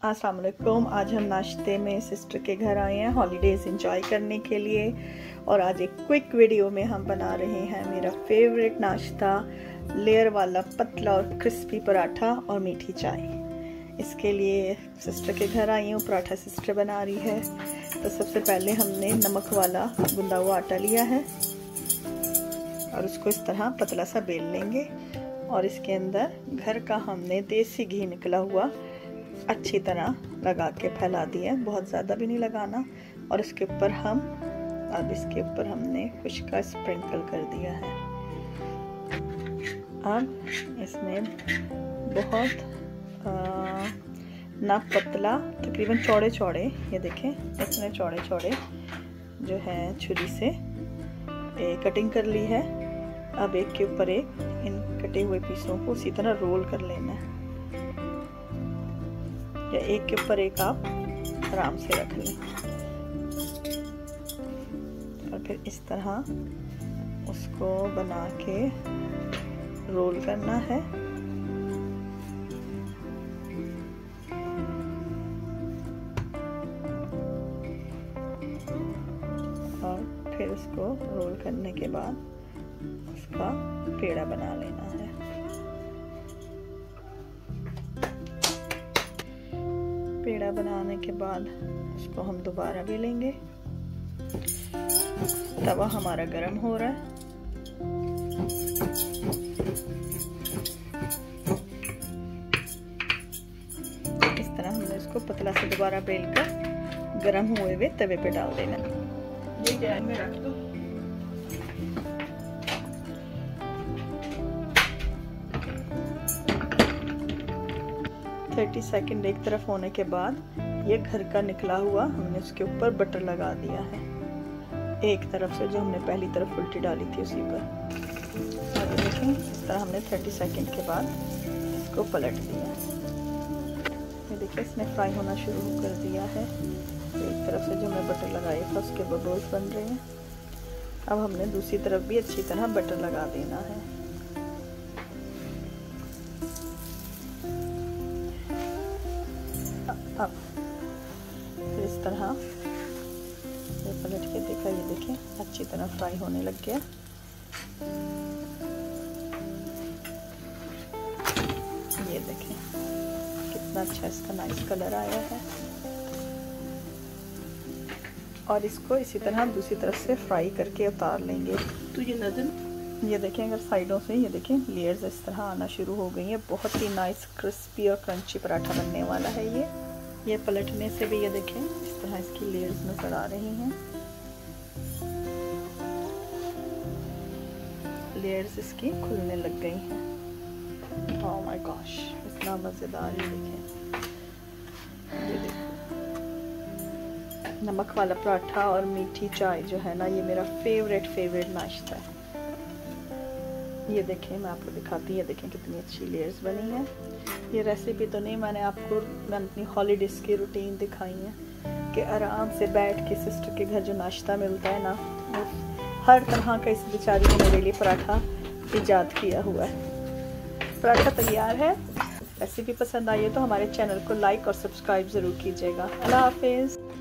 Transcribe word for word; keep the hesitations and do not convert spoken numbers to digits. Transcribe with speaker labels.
Speaker 1: अस्सलाम वालेकुम। आज हम नाश्ते में सिस्टर के घर आए हैं हॉलीडेज़ एंजॉय करने के लिए और आज एक क्विक वीडियो में हम बना रहे हैं मेरा फेवरेट नाश्ता, लेयर वाला पतला और क्रिस्पी पराठा और मीठी चाय। इसके लिए सिस्टर के घर आई हूँ, पराठा सिस्टर बना रही है। तो सबसे पहले हमने नमक वाला गूंदा हुआ आटा लिया है और उसको इस तरह पतला सा बेल लेंगे और इसके अंदर घर का हमने देसी घी निकला हुआ अच्छी तरह लगा के फैला दिया, बहुत ज़्यादा भी नहीं लगाना। और इसके ऊपर हम अब इसके ऊपर हमने कुछ का स्प्रिंकल कर दिया है। अब इसमें बहुत आ, ना पतला, तकरीबन चौड़े चौड़े, ये देखें इतने चौड़े चौड़े जो है छुरी से ए, कटिंग कर ली है। अब एक के ऊपर एक इन कटे हुए पीसों को उसी तरह रोल कर लेना है, या एक के ऊपर एक आप आराम से रख लें और फिर इस तरह उसको बना के रोल करना है। और फिर उसको रोल करने के बाद उसका पेड़ा बना लेना है। पेड़ा बनाने के बाद उसको हम दोबारा बेलेंगे। तवा हमारा गरम हो रहा है। इस तरह हमने इसको पतला से दोबारा बेलकर गरम हुए हुए तवे पे डाल देना। ये क्या में रख दो। तीस सेकंड एक तरफ होने के बाद ये घर का निकला हुआ हमने उसके ऊपर बटर लगा दिया है, एक तरफ से जो हमने पहली तरफ उल्टी डाली थी उसी पर। और देखें इस तरह हमने तीस सेकंड के बाद इसको पलट दिया। ये देखिए इसने फ्राई होना शुरू कर दिया है। एक तरफ से जो हमने बटर लगाया था उसके बबल्स बन रहे हैं। अब हमने दूसरी तरफ भी अच्छी तरह बटर लगा देना है। अब फिर इस तरह ये पलट के देखा, ये देखें अच्छी तरह फ्राई होने लग गया। ये देखें कितना अच्छा इसका नाइस कलर आया है। और इसको इसी तरह दूसरी तरफ से फ्राई करके उतार लेंगे। तो ये नजर ये देखें अगर साइडों से ये देखें लेयर्स इस तरह आना शुरू हो गई है। बहुत ही नाइस क्रिस्पी और क्रंची पराठा बनने वाला है ये। ये पलटने से भी ये देखें इस तरह इसकी लेयर्स नजर आ रही हैं। लेयर्स इसकी खुलने लग गई हैं। ओह माय गॉश, इतना मज़ेदार। ये देखें, ये देखें नमक वाला पराठा और मीठी चाय जो है ना, ये मेरा फेवरेट फेवरेट नाश्ता है। ये देखें मैं आपको दिखाती हूँ, ये देखें कितनी अच्छी लेयर्स बनी है। ये रेसिपी तो नहीं, मैंने आपको मैंने अपनी हॉलीडेज़ की रूटीन दिखाई है कि आराम से बैठ के सिस्टर के घर जो नाश्ता मिलता है ना, वो हर तरह का इस बेचारी ने मेरे लिए पराठा ईजाद किया हुआ है। पराठा तैयार है। रेसिपी पसंद आई है तो हमारे चैनल को लाइक और सब्सक्राइब ज़रूर कीजिएगा। अल्लाह हाफिज़।